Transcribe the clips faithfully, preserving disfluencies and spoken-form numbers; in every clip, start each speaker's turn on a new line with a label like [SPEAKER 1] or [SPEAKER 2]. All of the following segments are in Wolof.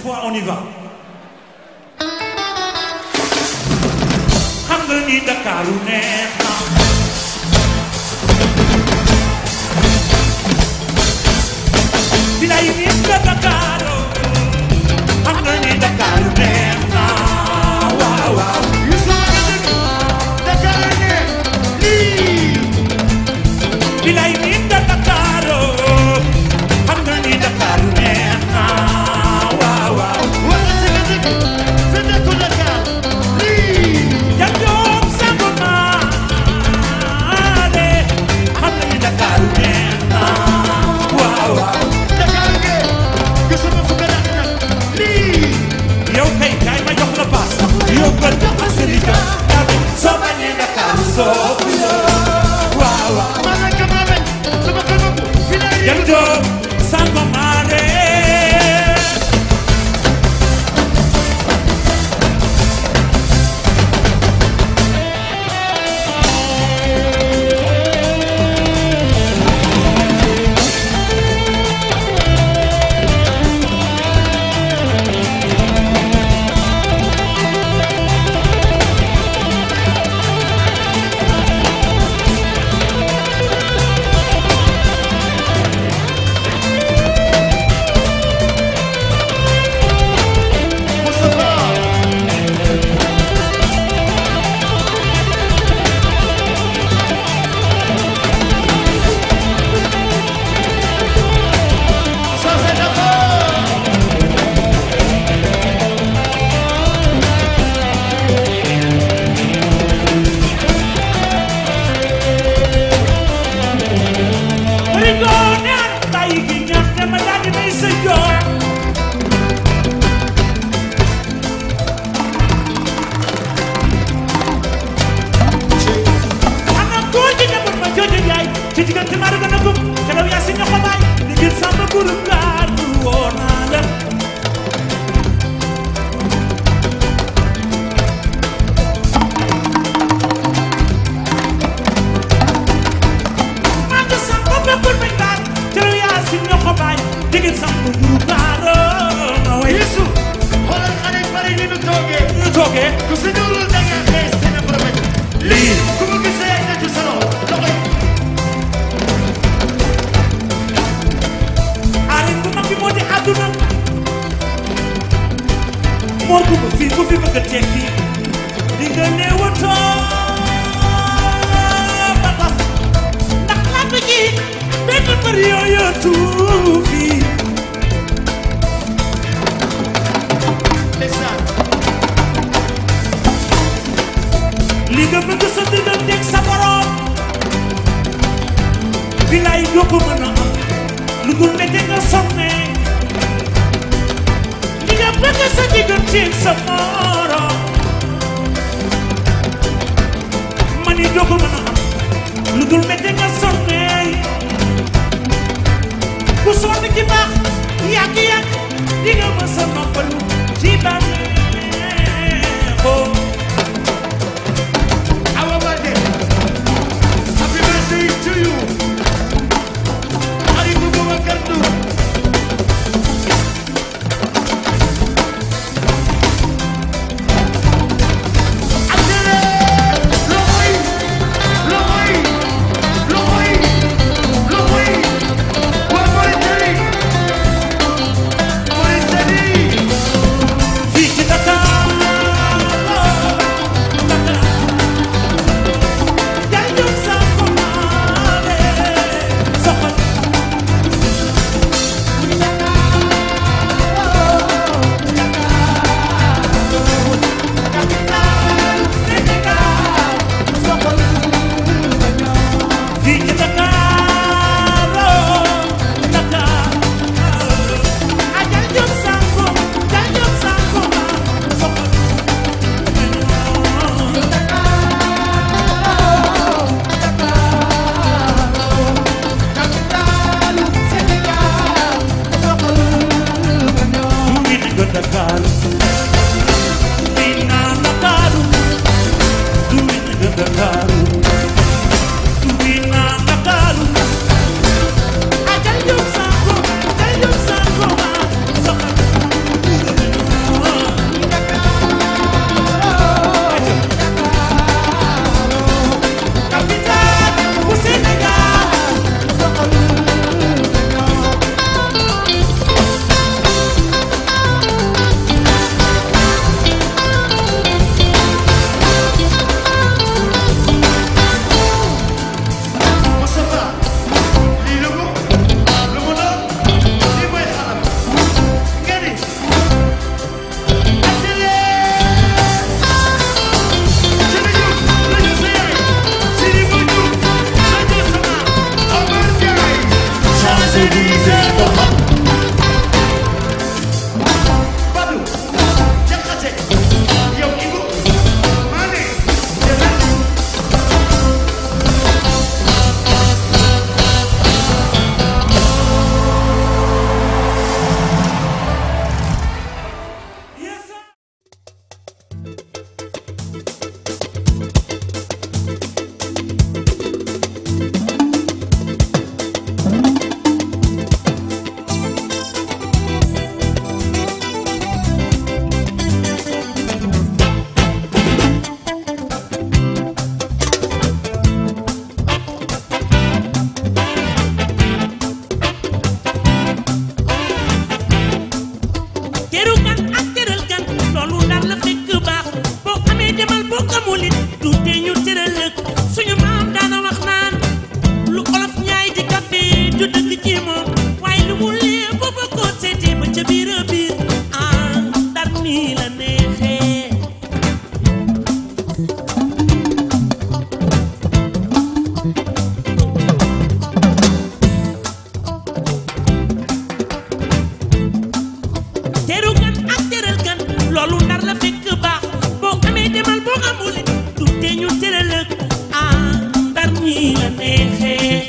[SPEAKER 1] fois on y va. xam nga ni Dakaru neex na. Bilay ni nga Dakaru. xam nga ni Dakaru neex na. waaw waaw. Dakaru neex lii. Bilay ni nga Dakaru. xam nga ni Dakaru neex na. waaw waaw. wala si nga dëkk sa dëkku Dakar lii. Janjoob Sangomar xam nga ni Dakaru neex na. waaw waaw. Dakar ge gisuma fu gën a nag lii. yow kay kay ma jox la paas. yow ko jox ma sëriñ ka. soo bañee Dakaru soo fi waaw waaw. ma ne ka ma bañ sama kër bopp fi lay Janjoob Sangomar loolu ndar la fekk baax boo amee demal boo amul du tee ñu tëral ak ah ndar ñii la neexee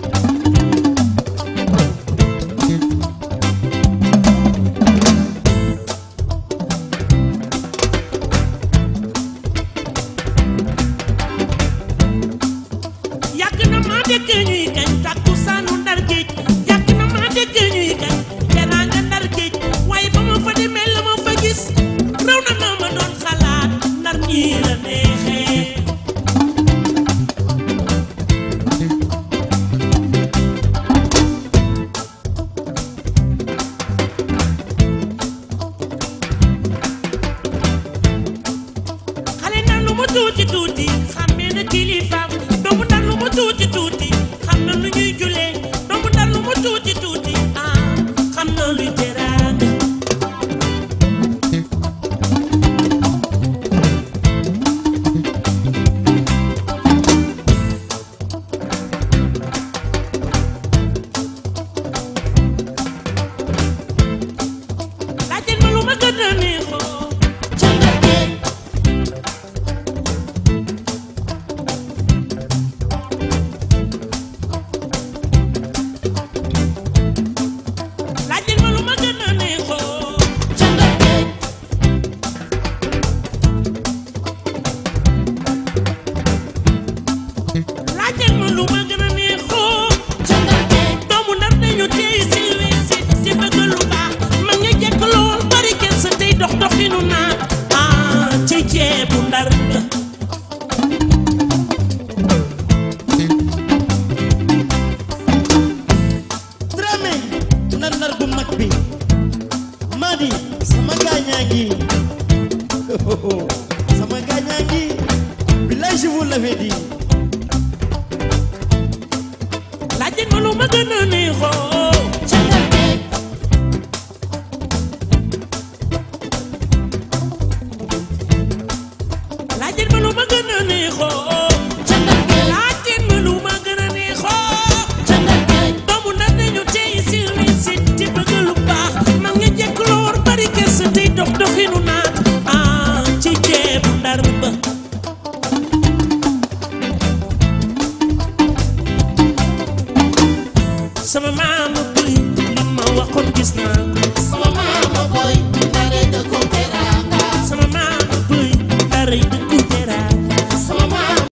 [SPEAKER 1] dëkk ñuy gañ takkusaanu ndar géej yàgg na maa dëkk ñuy gañ teraanga ndar géej waaye ba ma fa demee la ma fa gis raw na na ma doon xalaat ndar ñii la neexee xale ndar lu mu tuuti tuuti xàmmee na kilifaam doomu ndar lu mu tuuti tuuti xam na lu ñuy julee doomu ndar lu mu tuuti tuuti ah xam na luy teraanga laajte ma lu ma gën a neexoo ca ndar géej sama gañangi sama gañangi billahi je vous l'avais dit laajte ma lu ma gën a neexoo ca ndar géej laajte ma lu ma gën a neexoo ca ndar géej laajte ma lu ma gën a neexoo ca ndar géej doomu ndar dañu tey si si ci bëgg lu baax mag ña jekk loor bari kersa tey dox doxinu naat ah ci ceebu ndar ba sama maama buy li ma waxoon gis naa ko